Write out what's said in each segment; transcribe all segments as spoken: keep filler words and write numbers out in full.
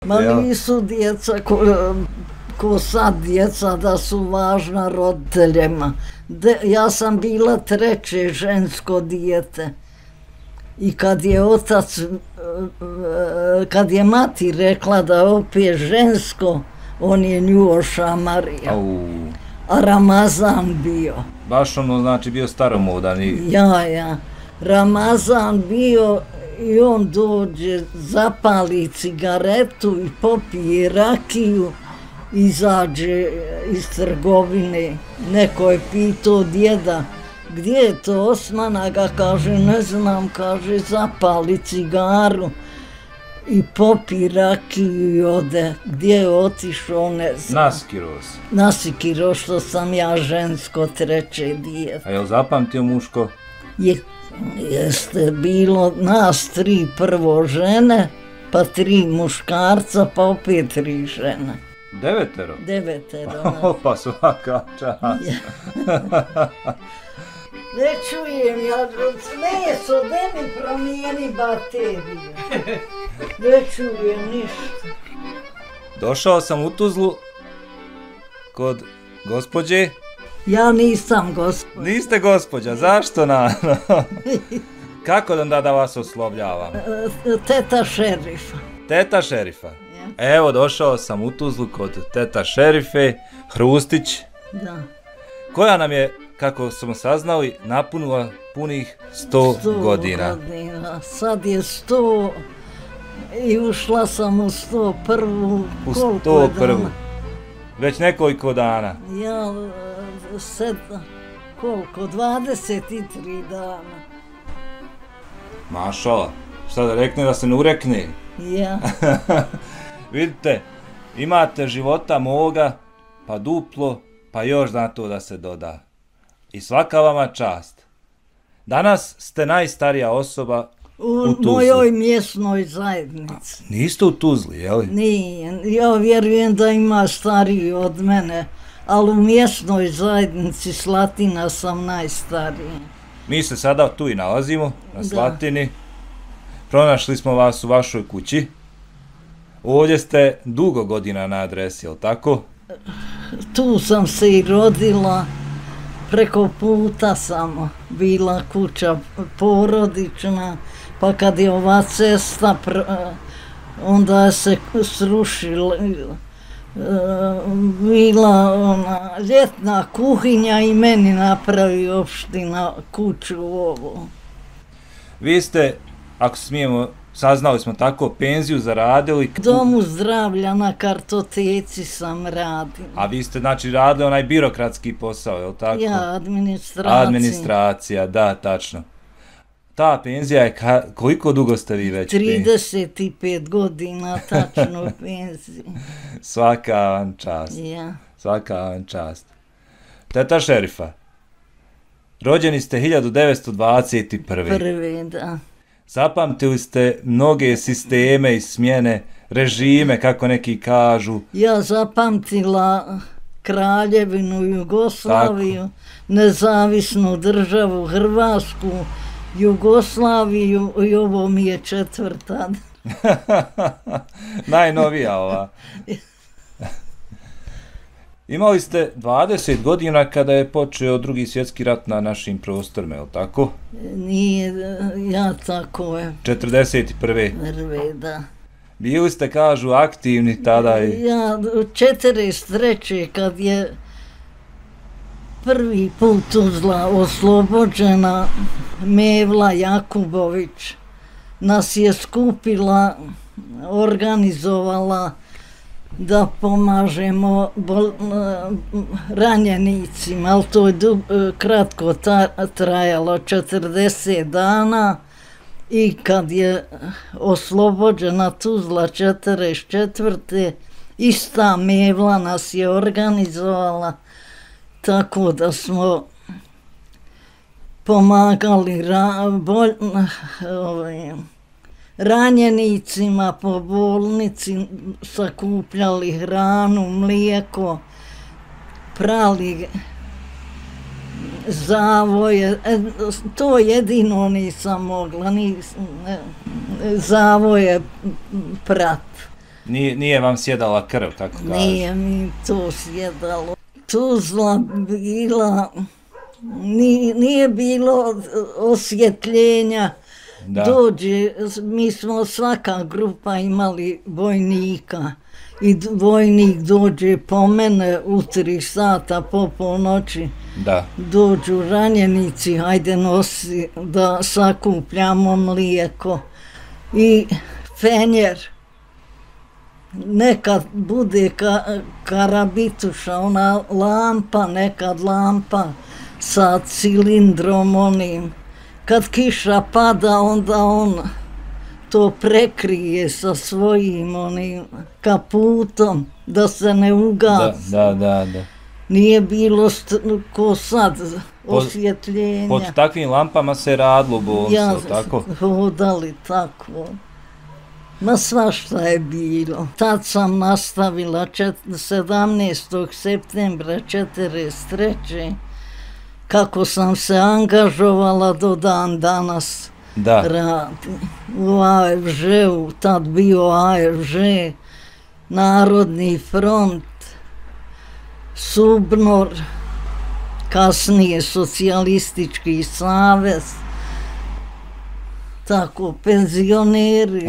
Ma nisu djeca ko, ko sad djeca da su važna roditeljima. De, ja sam bila treće žensko dijete. I kad je otac, kad je mati rekla da opet žensko, on je nju ošamario. A Ramazan bio. Baš ono znači bio staromodan i... Ja, ja. Ramazan bio i on dođe, zapali cigaretu i popije rakiju, izađe iz trgovine. Neko je pitao djeda, gdje je to Osmana? Ga kaže, ne znam, kaže, zapali cigaru i popi rakiju i ode. Gdje je otišao, ne znam. Naskiros. Naskiros, što sam ja žensko treće dijete. A je li zapamtio muško? Je, jeste bilo nas tri prvo žene, pa tri muškarca, pa opet tri žene. Devetero? Devetero. Opa, svaka čast. Ne čujem, ja smeso, de mi promijeni bateriju. Ne čujem ništa. Došao sam u Tuzlu kod gospođe. Ja nisam gospođa. Niste gospođa, zašto na? Kako onda da vas oslovljavam? Teta šerifa. Teta šerifa. Evo, došao sam u Tuzlu kod teta šerife, Hrustić. Da. Koja nam je, kako smo saznali, napunila punih sto godina. godina. Sad je sto i ušla sam u sto prvu. U sto prvu. Već nekoliko dana. Ja, sed, koliko? dvadeset tri dana. Mašala, šta da rekne da se ne urekne? Ja. Vidite, imate života moga, pa duplo, pa još na to da se doda. I svaka vama čast. Danas ste najstarija osoba u, u Tuzli. U mojoj mjesnoj zajednici. A, niste u Tuzli, jeli? Nije, ja vjerujem da ima stariji od mene, ali u mjesnoj zajednici Slatina sam najstariji. Mi se sada tu i nalazimo, na Slatini. Da. Pronašli smo vas u vašoj kući. Ovdje ste dugo godina na adresi, jel tako? Tu sam se i rodila, preko puta sam bila kuća porodična, pa kad je ova cesta, onda se srušila, bila ona ljetna kuhinja i meni napravi opština kuću ovu. Vi ste, ako smijemo, saznali smo tako, penziju zaradili... Domu zdravlja na kartoteci sam radila. A vi ste, znači, radili onaj birokratski posao, je li tako? Ja, administracija. Administracija, da, tačno. Ta penzija je, ka, koliko dugo ste vi već? trideset pet godina, tačno penziju. Svaka vam čast. Ja. Svaka vam čast. Teta šerifa, rođeni ste hiljadu devetsto dvadeset prve. Prve, da. Zapamtili ste mnoge sisteme i smjene, režime, kako neki kažu. Ja zapamtila Kraljevinu Jugoslaviju, tako. Nezavisnu državu Hrvatsku, Jugoslaviju i ovo mi je četvrta. Najnovija ova. Imali ste dvadeset godina kada je počeo drugi svjetski rat na našim prostorima, je li tako? Nije, ja tako je. četrdeset prve. Prve, da. Bili ste, kažu, aktivni tada i... Ja, četrdeset treće kad je prvi put Tuzla oslobođena, Mevla Jakubović nas je skupila, organizovala da pomažemo bol, ranjenicima, ali to je dub, kratko ta, trajalo, četrdeset dana i kad je oslobođena Tuzla četrdeset četvrte ista Mevla nas je organizovala, tako da smo pomagali ra, bol, ovaj, ranjenicima po bolnici, sakupljali hranu, mlijeko, prali zavoje, to jedino nisam mogla, nisam, zavoje prat. Nije, nije vam sjedala krv, kako kažeš? Nije mi to sjedalo. Tuzla bila, nije, nije bilo osvjetljenja. Da. Dođe, mi smo svaka grupa imali vojnika i vojnik dođe po mene u tri sata po polnoći. Da. Dođu ranjenici, hajde nosi da sakupljamo mlijeko i fenjer. Nekad bude ka, karabituša, ona lampa, nekad lampa sa cilindrom onim. Kad kiša pada, onda on to prekrije sa svojim onim kaputom, da se ne ugasi. Da, da, da, da. Nije bilo st- ko sad osvjetljenja. Pod, pod takvim lampama se radilo bolnice, ja, tako? Hodali tako. Ma svašta je bilo. Tad sam nastavila čet- sedamnaestog septembra četrdeset treće kako sam se angažovala do dan danas. Da. Radi. U A F Ž-u, tad bio A F Ž, Narodni front, Subnor, kasnije Socijalistički savez, tako, penzioneri.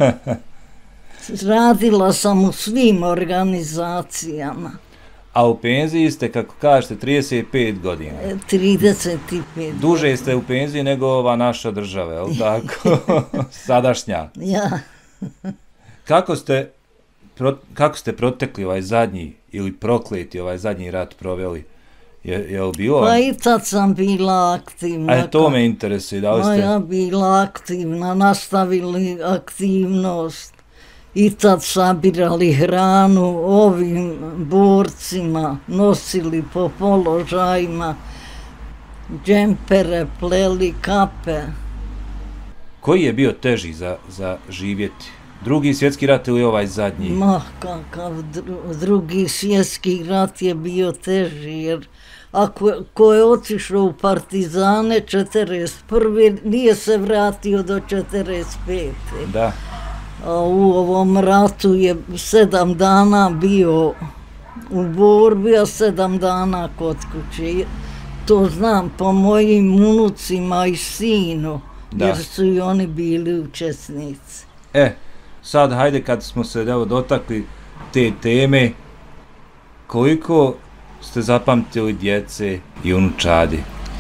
Radila sam u svim organizacijama. A u penziji ste, kako kažete, trideset pet godina. trideset pet. Duže ste u penziji nego ova naša država, je li tako? Sadašnja. Ja. Kako ste, pro, kako ste protekli ovaj zadnji, ili prokleti ovaj zadnji rat proveli? Je, je li bilo? Pa i tad sam bila aktivna. A to me interesuje, da li ste? Ja bila aktivna, nastavili aktivnost. I tad sabirali hranu ovim borcima, nosili po položajima, džempere, pleli, kape. Koji je bio teži za, za živjeti? Drugi svjetski rat ili ovaj zadnji? Ma, kakav dru, drugi svjetski rat je bio teži, jer ako ko je otišao u partizane četrdeset prve nije se vratio do četrdeset pete. Da. A u ovom ratu je sedam dana bio u borbi, a sedam dana kod kuće. To znam po mojim unucima i sinu, da. Jer su i oni bili učesnici. E, sad hajde kad smo se evo dotakli te teme, koliko ste zapamtili djece i unučadi?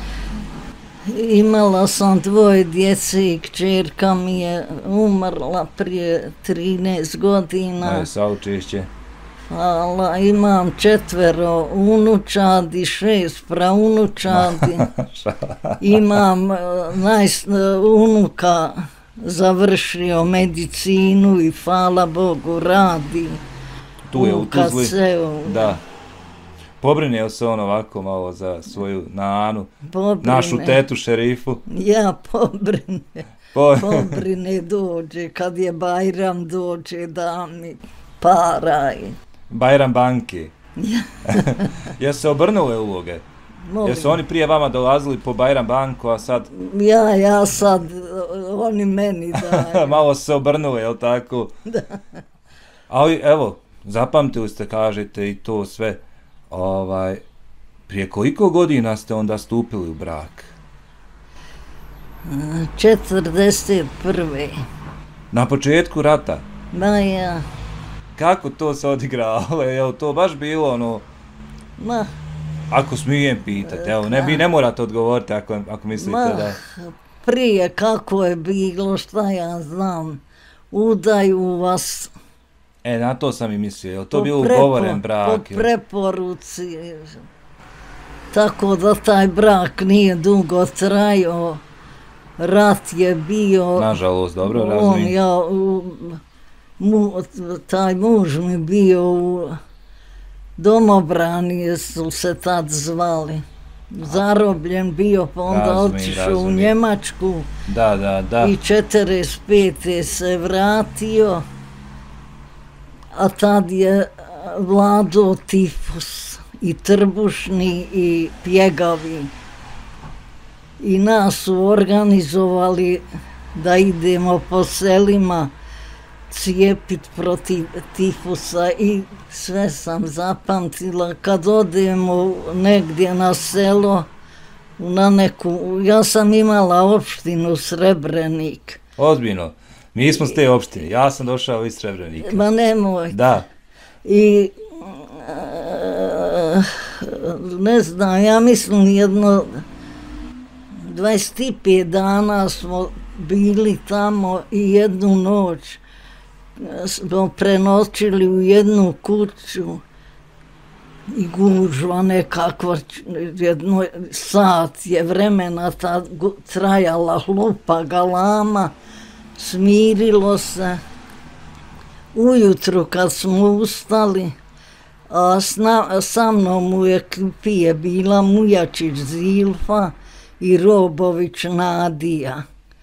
Imala sam dvoje djece i kćerka mi je umrla prije trinaest godina. Ajde, saučešće. Hvala, imam četvero unučadi, šest praunučadi. Imam najs, unuka završio medicinu i hvala Bogu radi. Tu je u Tuzli. K C-u. Da. Pobrinio se on ovako malo za svoju Nanu, Pobrine. Našu tetu šerifu. Ja pobrine, Po... pobrine dođe, kad je Bajram dođe da mi paraj. Bajram banke. Jesu se obrnule uloge? Molim. Jesu oni prije vama dolazili po Bajram banku, a sad... Ja, ja sad, oni meni daju. Malo se obrnule, jel tako? Da. Ali evo, zapamtili ste, kažete, i to sve. Ovaj, prije koliko godina ste onda stupili u brak? četrdeset prve. Na početku rata? Ma ja. Kako to se odigralo? Je li to baš bilo ono... Ma. Ako smijem pitati, evo, ne, vi ne morate odgovoriti ako, ako mislite Ma, da... prije kako je bilo, šta ja znam, udaju vas... E, na to sam i mislio, je li to bilo ugovoren brak? Po preporuci, tako da taj brak nije dugo trajao, rat je bio... Nažalost, dobro on, razumijem. Ja, u, mu, taj muž mi bio u domobrani, su se tad zvali. Zarobljen bio, pa onda otišao u Njemačku. Da, da, da. I četrdeset pete se vratio. A tad je vladao tifus i trbušni i pjegavi. I nas su organizovali da idemo po selima cijepiti protiv tifusa i sve sam zapamtila. Kad odemo negdje na selo, na neku, ja sam imala opštinu Srebrenik. Ozbiljno, mi smo s te opštine, ja sam došao iz Srebrenika. Ma nemoj. Da. I ne znam, ja mislim jedno dvadeset pet dana smo bili tamo i jednu noć smo prenoćili u jednu kuću i gužva nekakva, jedno sat je vremena ta trajala, hlupa, galama, smirilo se. Ujutru kad smo ustali, a sna, sa mnom u ekipi je bila Mujačić Zilfa i Robović Nadija.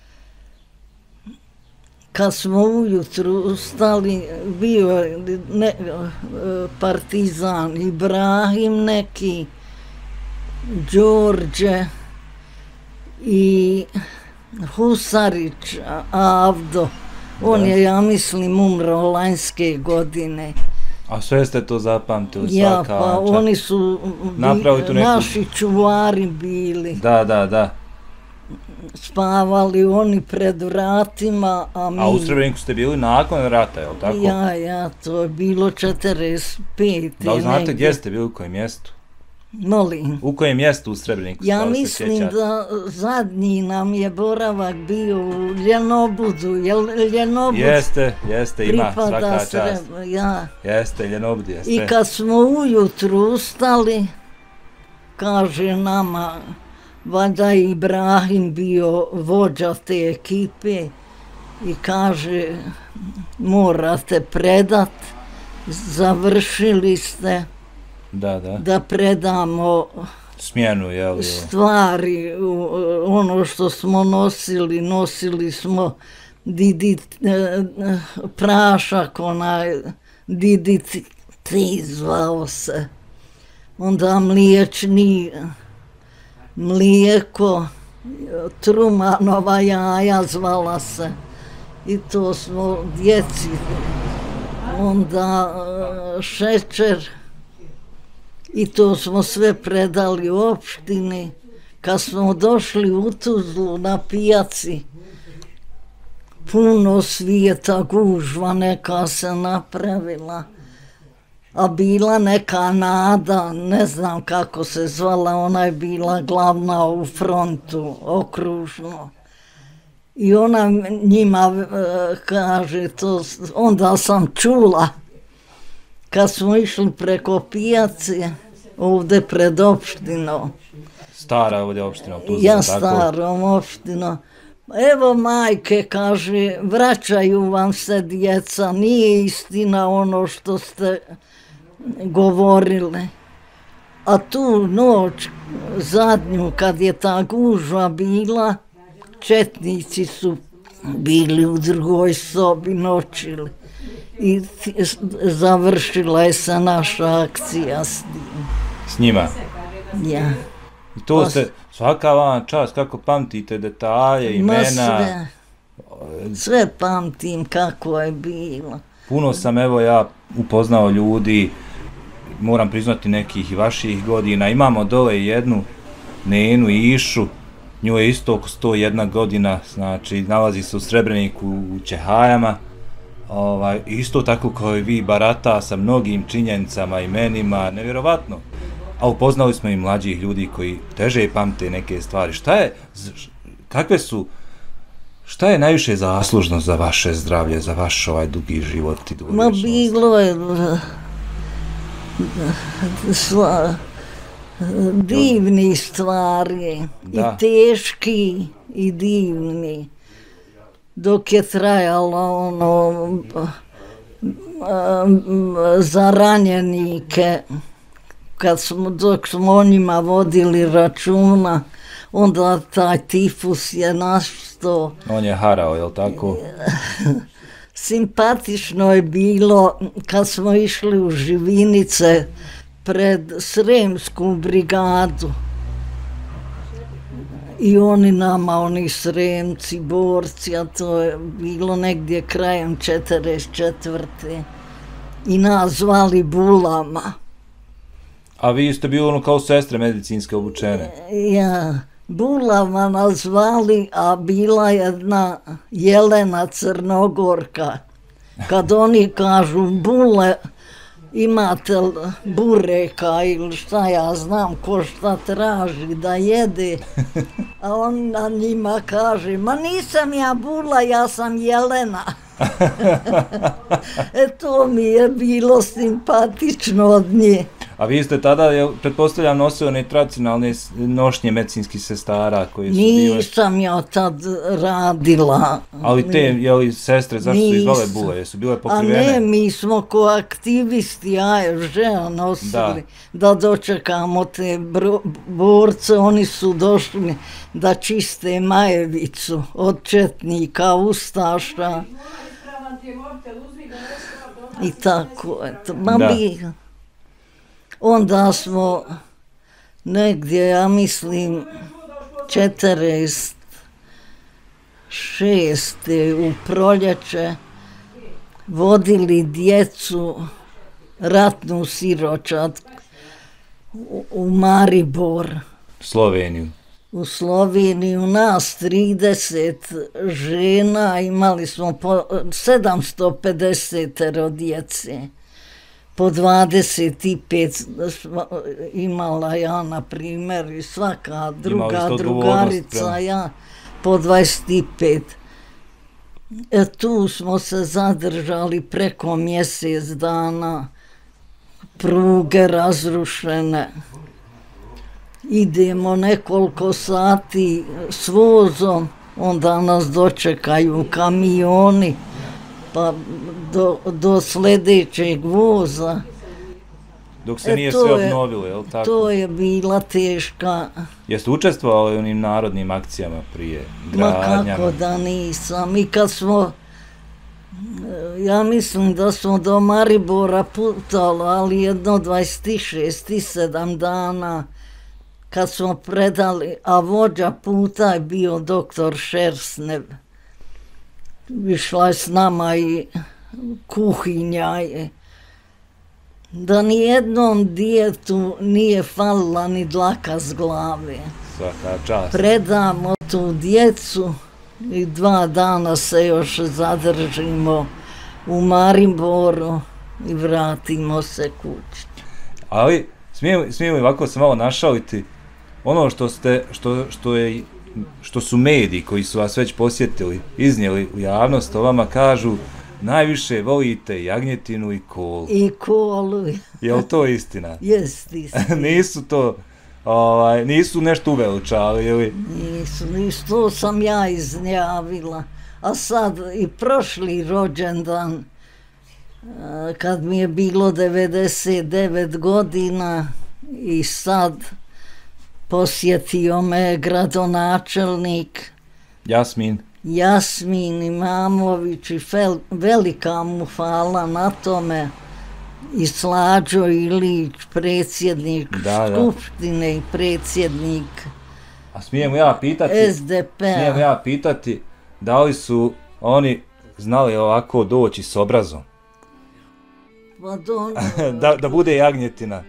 Kad smo ujutru ustali, bio je ne, partizan Ibrahim neki, Đorđe i Husarić Avdo. On je, ja mislim, umro lanjske godine. A sve ste to zapamtili, ja, svaka pa čak. Oni su bi, neku... naši čuvari bili. Da, da, da. Spavali oni pred vratima, a mi... A u Srebreniku ste bili nakon rata, je li tako? Ja, ja, to je bilo četrdeset pete. Da li znate negdje. Gdje ste bili, u kojem mjestu? Molim. U kojem mjestu u Srebreniku? Ja mislim da zadnji nam je boravak bio u Ljenobudu, je Ljenobud? Jeste, jeste, ima svaka čast. Sreb, ja. Jeste, Ljenobud jeste. I kad smo ujutru ustali, kaže nama, valjda je Ibrahim bio vođa te ekipe i kaže, morate predat, završili ste. Da, da. Da predamo smjenu, jel? Stvari, ono što smo nosili, nosili smo didi, prašak, onaj didi ti zvao se. Onda mliječni, mlijeko, Trumanova jaja zvala se. I to smo djeci. Onda šećer. I to smo sve predali u opštini. Kad smo došli u Tuzlu na pijaci, puno svijeta, gužva neka se napravila. A bila neka Nada, ne znam kako se zvala, ona je bila glavna u frontu, okružno. I ona njima kaže to, onda sam čula, kad smo išli preko pijace, ovdje pred opštinom. Stara ovdje opština, tu ja tako? starom opštinom. Evo majke, kaže, vraćaju vam se djeca, nije istina ono što ste govorili. A tu noć, zadnju, kad je ta gužva bila, četnici su bili u drugoj sobi, noćili. I završila je se naša akcija s njim. S njima? Ja. I to ste, svaka vam čast, kako pamtite detalje, imena? Sve, sve pamtim kako je bilo. Puno sam, evo ja, upoznao ljudi, moram priznati nekih i vaših godina. Imamo dole jednu Nenu Išu, nju je isto oko sto jedna godina, znači nalazi se u Srebreniku u Čehajama. Ovaj, isto tako kao i vi, barata sa mnogim činjenicama, imenima, nevjerovatno. A upoznali smo i mlađih ljudi koji teže pamte neke stvari. Šta je, kakve su, šta je najviše zaslužno za vaše zdravlje, za vaš ovaj dugi život i dugo vječnost? Ma bilo je sva, divni stvari, da. I teški i divni. Dok je trajalo ono za ranjenike, kad smo, dok smo o njima vodili računa, onda taj tifus je našto. On je harao, je li tako? Simpatično je bilo kad smo išli u Živinice pred Sremsku brigadu. i oni nama, oni Sremci, borci, a to je bilo negdje krajem četrdeset četvrte i nas zvali bulama. A vi ste bili ono kao sestre medicinske obučene? Ja, bulama nas zvali, a bila jedna Jelena Crnogorka. Kad oni kažu bule, imate bureka ili šta ja znam, ko šta traži da jede, a on na njima kaže, ma nisam ja bula, ja sam Jelena. E to mi je bilo simpatično od nje. A vi ste tada, pretpostavljam, nosili one tradicionalne nošnje medicinskih sestara koje su bile... Nisam ja tad radila. Ali te, jeli, sestre, zašto su izvale bule? Jesu bile pokrivene? A ne, mi smo ko aktivisti A F Ž-a nosili da dočekamo te borce. Oni su došli da čiste Majevicu od četnika, ustaša. I tako, eto. Ma bi... Onda smo negdje, ja mislim, četrdeset šeste u proljeće vodili djecu ratnu siročad u Maribor. Sloveniju. U Sloveniju nas trideset žena, imali smo po sedamsto pedeset djece. Po dvadeset pet imala ja, na primjer, i svaka druga drugarica, ja, po dvadeset pet. E, tu smo se zadržali preko mjesec dana, pruge razrušene. Idemo nekoliko sati s vozom, onda nas dočekaju kamioni, pa do, do sljedećeg voza. Dok se e, nije sve obnovilo, je li tako? To je bila teška... Jeste učestvovali u onim narodnim akcijama prije, gradnjama? Ma kako da nisam. I kad smo, ja mislim da smo do Maribora putali, ali jedno dvadeset šest i sedam dana, kad smo predali, a vođa puta je bio doktor Šersnev. Išla je s nama i kuhinja je. Da nijednom djetu nije falila ni dlaka s glave. Svaka čast. Predamo tu djecu i dva dana se još zadržimo u Mariboru i vratimo se kući. Ali, smijem, smijem li ovako se malo našaliti, ono što ste, što, što je, što su mediji koji su vas već posjetili, iznijeli u javnost, o vama kažu najviše volite jagnjetinu i kolu. I kolu. Je li to istina? Jest istina. Nisu to, ovaj, nisu nešto uveličali, ili? Nisu, nisu, to sam ja iznjavila. A sad i prošli rođendan, kad mi je bilo devedeset devet godina i sad posjetio me gradonačelnik Jasmin. Jasmin Imamović i fel, velika mu hvala na tome, i Slađo Ilić, predsjednik da, Skupštine da. I predsjednik A smijem ja pitati, S D P-a. Smijem ja pitati da li su oni znali ovako doći s obrazom? Pa do... da, da bude jagnjetina.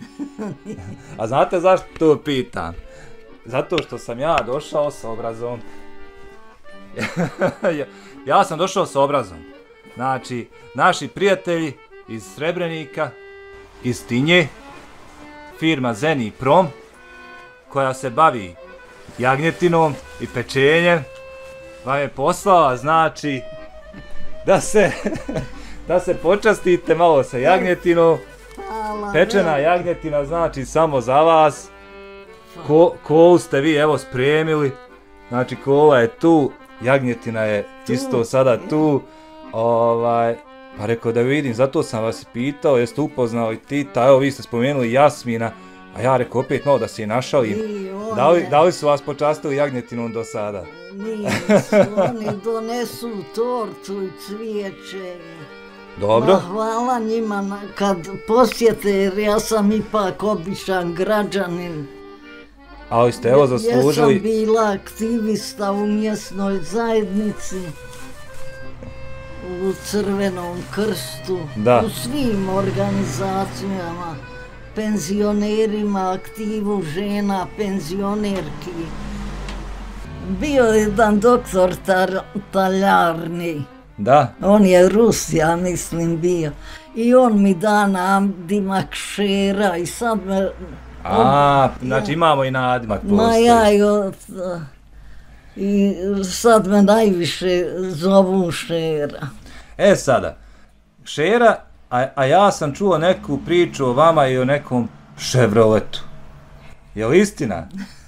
A znate zašto to pitam? Zato što sam ja došao s obrazom. Ja sam došao s obrazom. Znači, naši prijatelji iz Srebrenika, iz Tinje, firma Zeni Prom, koja se bavi jagnjetinom i pečenjem, vam je poslala, znači, da se, da se počastite malo sa jagnjetinom. Pečena jagnjetina znači samo za vas. Ko, kolu ste vi evo spremili. Znači kola je tu, jagnjetina je isto sada tu. Ovaj, pa rekao da vidim, zato sam vas pitao, jeste upoznali Tita, evo vi ste spomenuli Jasmina, a ja rekao opet malo da se je našalim. Da li, da li su vas počastili jagnjetinom do sada? Nisu, oni donesu tortu i cvijeće. Dobro. Ma, hvala njima kad posjete, jer ja sam ipak običan građanin. Ali ste evo zaslužili... Ja sam bila aktivista u mjesnoj zajednici, u Crvenom krstu, da. U svim organizacijama, penzionerima, aktivu žena, penzionerki. Bio je jedan doktor tar, Taljarni. Da. On je Rus, ja mislim, bio. I on mi da nadimak Šera i sad me... A, on, znači ja, imamo i nadimak postoji. Ma ja i, od, i sad me najviše zovu Šera. E sada, Šera, a, a ja sam čuo neku priču o vama i o nekom Chevroletu. Je li istina?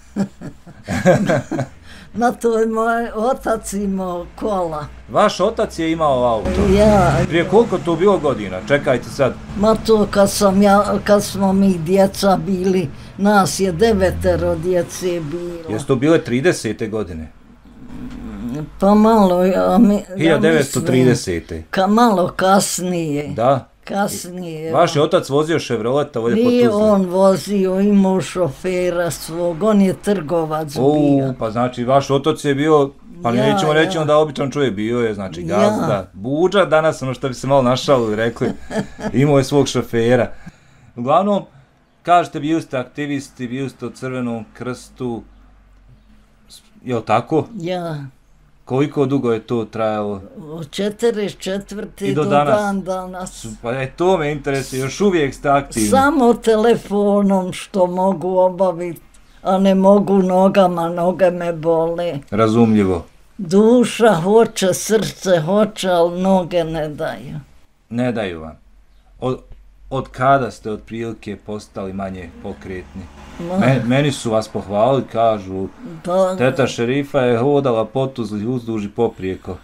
Ma to je moj otac imao kola. Vaš otac je imao auto? Ja. Prije koliko to bilo godina? Čekajte sad. Ma to kad, sam ja, kad smo mi djeca bili, nas je devetero djece bilo. Jesu to bile tridesete godine? Pa malo, ja, mi, hiljadu devetsto tridesete. Ja ka malo kasnije. Da. Kasnije. Vaš je otac vozio Chevroleta ovdje po Tuzli? Nije on vozio, imao šofera svog, on je trgovac o, bio. Pa znači vaš otac je bio, pa ja, nećemo reći ja. onda običan čovjek, bio je znači gazda, ja. buđa, danas ono što bi se malo našao i rekli, imao je svog šofera. Uglavnom, kažete bili ste aktivisti, bili ste u Crvenom krstu, je li tako? Ja. Koliko dugo je to trajalo? Od četrdeset četvrte do, do danas. dan danas. Pa je to me interesuje, još uvijek ste aktivni. Samo telefonom što mogu obaviti, a ne mogu nogama, noge me bole. Razumljivo. Duša hoće, srce hoće, ali noge ne daju. Ne daju vam. Od, od kada ste otprilike postali manje pokretni? Men, meni su vas pohvalili, kažu, da, teta šerifa je hodala po Tuzli uzduž i poprijeko.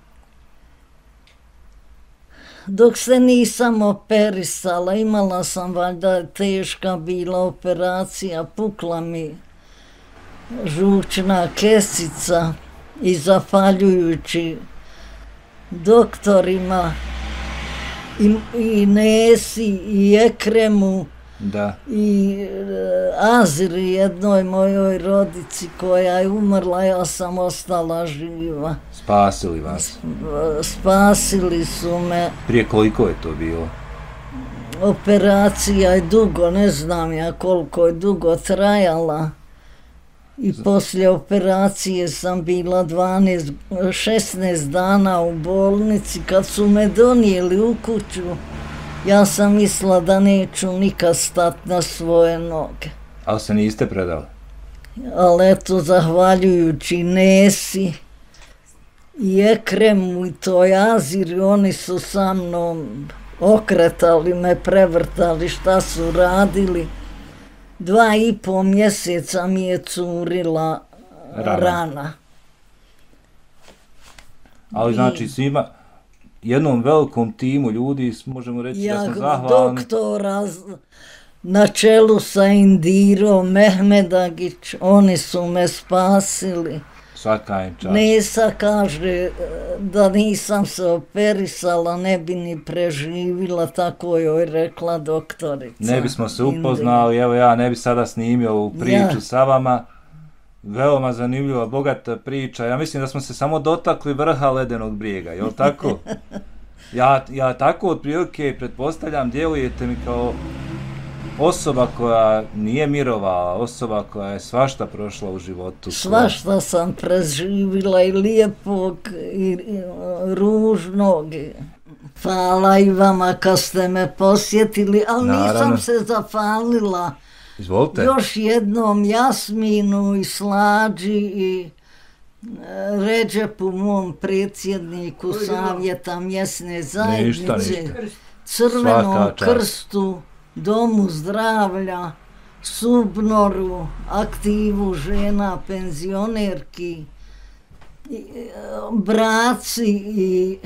Dok se nisam operisala, imala sam valjda teška bila operacija, pukla mi žučna kesica i zahvaljujući doktorima i, i Nesi i Ekremu, da. I uh, Aziri, jednoj mojoj rodici koja je umrla, ja sam ostala živa. Spasili vas? Spasili su me. Prije koliko je to bilo? Operacija je dugo, ne znam ja koliko je dugo trajala. I poslije operacije sam bila dvanaest, šesnaest dana u bolnici. Kad su me donijeli u kuću, ja sam mislila da neću nikad stati na svoje noge. Ali se niste predali? Ali eto, zahvaljujući Nesi i Ekremu i toj Aziri, oni su sa mnom okretali me, prevrtali, šta su radili. Dva i pol mjeseca mi je curila rana. rana. Ali I... znači svima, jednom velikom timu ljudi, možemo reći ja, da smo zahvalni. Doktora na čelu sa Indirom, Mehmedagić, oni su me spasili. Svaka im čast. Nesa kaže da nisam se operisala, ne bi ni preživila, tako joj rekla doktorica. Ne bismo se upoznali, Indira. Evo ja ne bi sada snimio ovu priču ja. sa vama. Veoma zanimljiva, bogata priča. Ja mislim da smo se samo dotakli vrha ledenog brijega, je li tako? Ja, ja tako otprilike pretpostavljam, djelujete mi kao osoba koja nije mirovala, osoba koja je svašta prošla u životu. Svašta sam preživila i lijepog i, i ružnog. Hvala i vama kad ste me posjetili, ali Naravno. nisam se zafalila. Izvolite. Još jednom Jasminu i Slađi i Redžepu, mom predsjedniku Savjeta mjesne zajednice, ništa, ništa. Crvenom krstu, Domu zdravlja, Subnoru, aktivu žena, penzionerki, braci i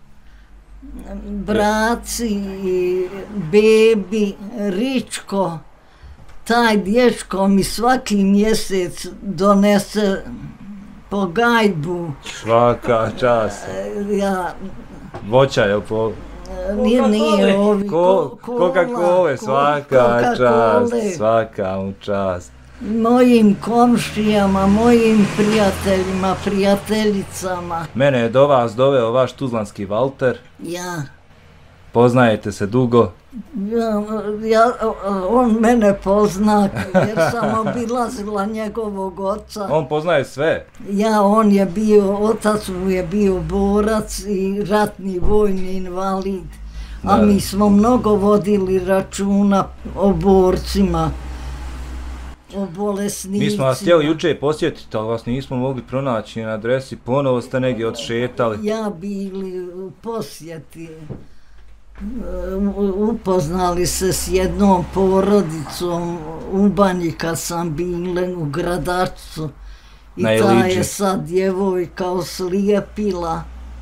braci i bebi, Ričko. Taj dječko mi svaki mjesec donese po gajbu. Svaka čast. Ja, voća je po... Nije, nije ovi. Ko, Coca-Cola, svaka čast, svaka mu čast. mojim komšijama, mojim prijateljima, prijateljicama. Mene je do vas doveo vaš tuzlanski Valter. Ja. Poznajete se dugo? Ja, ja, on mene pozna jer sam obilazila njegovog oca. On poznaje sve? Ja, on je bio, otac mu je bio borac i ratni vojni invalid. A Da. mi smo mnogo vodili računa o borcima, o bolesnicima. Mi smo vas htjeli juče posjetiti, ali vas nismo mogli pronaći na adresi, ponovo ste negdje odšetali. Ja bili u posjeti, upoznali se s jednom porodicom u Banji kad sam bile u Gradačcu. I Na ta Iliđi. je sad djevojka oslijepila.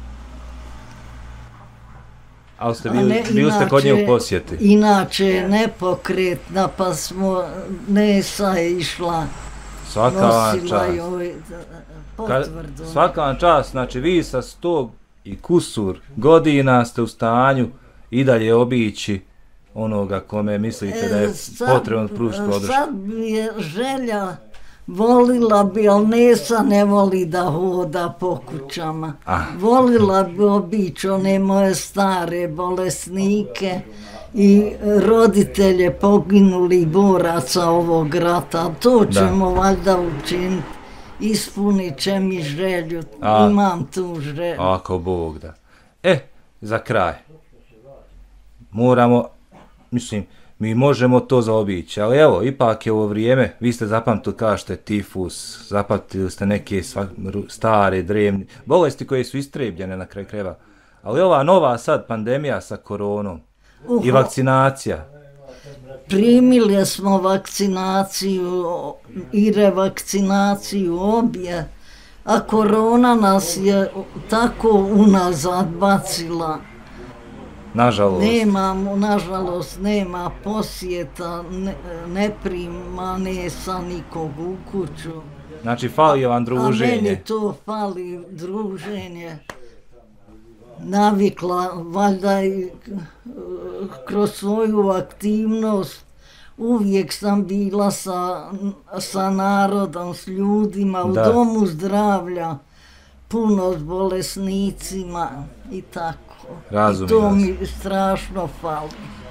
Ali ste A bili, ne, bili ste kod nje u inače- posjeti. Inače je nepokretna, pa smo, Nesa je išla, Svaka vam nosila čast. joj e, Kad- potvrdu. Svaka vam čast, znači vi sa sto i kusur godina ste u stanju i dalje obići onoga kome mislite da je E, sad- potrebno pružiti podršku. Sad bi je želja, volila bi, ali Nesa ne voli da hoda po kućama. Ah. Volila bi obići one moje stare bolesnike i roditelje poginulih boraca ovog rata. To Da. ćemo valjda učiniti. Ispunit će mi želju, A. imam tu želju. Ako Bog da. E, za kraj. Moramo, mislim, mi možemo to zaobići, ali evo, ipak je ovo vrijeme, vi ste zapamtili, kažete, tifus, zapamtili ste neke sva- ru- stare, drevne, bolesti koje su istrebljene na kraju krajeva. Ali ova nova sad pandemija sa koronom i Uho. vakcinacija, Primili smo vakcinaciju i revakcinaciju obje, a korona nas je tako unazad bacila. nažalost, Nema, nažalost, nema posjeta, ne, ne prima Nesa nikog u kuću. znači fali vam A meni druženje. to fali druženje. Navikla, valjda i eh, kroz svoju aktivnost, uvijek sam bila sa, sa narodom, s ljudima, u Da. domu zdravlja, puno s bolesnicima i tako. I Razumijem to vas. mi strašno fali.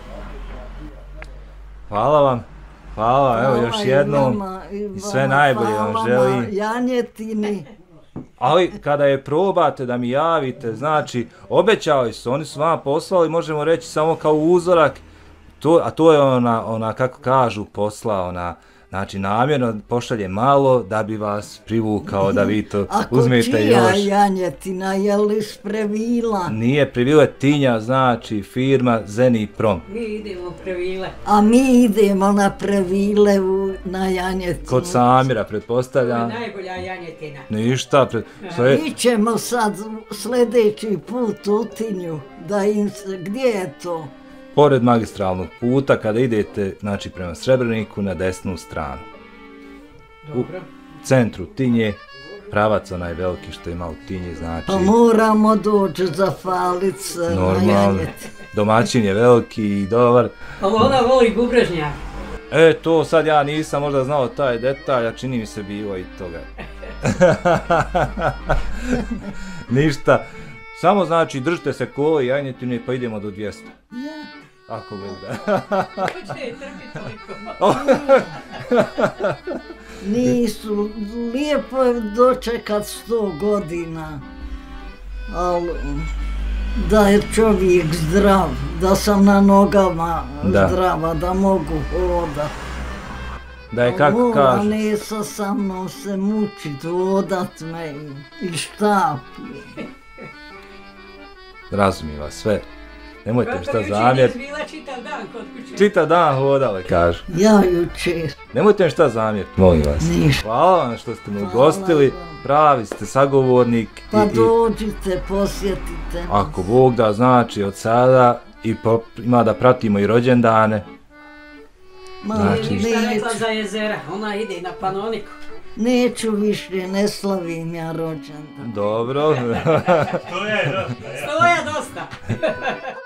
Hvala vam, hvala, evo još Hvala i jednom vama, i sve vama, najbolje vam hvala želim. na Janjetini. Ali kada je probate da mi javite, znači obećali su, oni su vam poslali, možemo reći samo kao uzorak, to, a to je ona, ona kako kažu posla, ona, znači namjerno pošalje malo da bi vas privukao da vi to Ako uzmete čija još. Janjetina, je li sprevila? Nije Privile Tinja, znači firma Zeni Prom. Mi idemo previle. A mi idemo na Previle u, na Janjetinu. Kod Samira, To je pretpostavljam. najbolja janjetina. Ništa, pred, sve, Mi ćemo sad sljedeći put u Tinju, da im se, gdje je to? pored magistralnog puta, kada idete, znači prema Srebreniku, na desnu stranu. Dobro. Centru Tinje, pravac onaj veliki što ima u Tinji, znači Pa moramo doći zafalit se na normalno. Janjetinu. Domaćin je veliki i dobar. Ali ona voli gubrežnjak. E, to sad ja nisam možda znao taj detalj, a čini mi se bilo i toga. Ništa. Samo znači držite se kola i janjetine pa idemo do dvjesto. Ja. Ako Bog da. Hoće je trpiti toliko. Nisu, lijepo je dočekat sto godina, ali da je čovjek zdrav, da sam na nogama Da. zdrava, da mogu hodat. Da je kako Mora kaže. Nesa sa mnom se mučit, vodat me i, i štapi. Razumijem vas sve. Nemojte mi šta Gotovo jučer zamjeriti. nis bila čitav dan kod kuće. Čita dan hodale, kažu. Ja jučer, Nemojte mi šta zamjeriti, molim vas. ništa. Hvala vam što ste me Hvala ugostili, vam. pravi ste sagovornik. Pa i, i dođite, posjetite nas. ako Bog da, znači od sada i po, ima da pratimo i rođendane. Ma, znači- Nije ništa neću, rekla za jezera, ona ide na Panoniku. neću više, ne slavim ja rođendan. Dobro. Stoja dosta.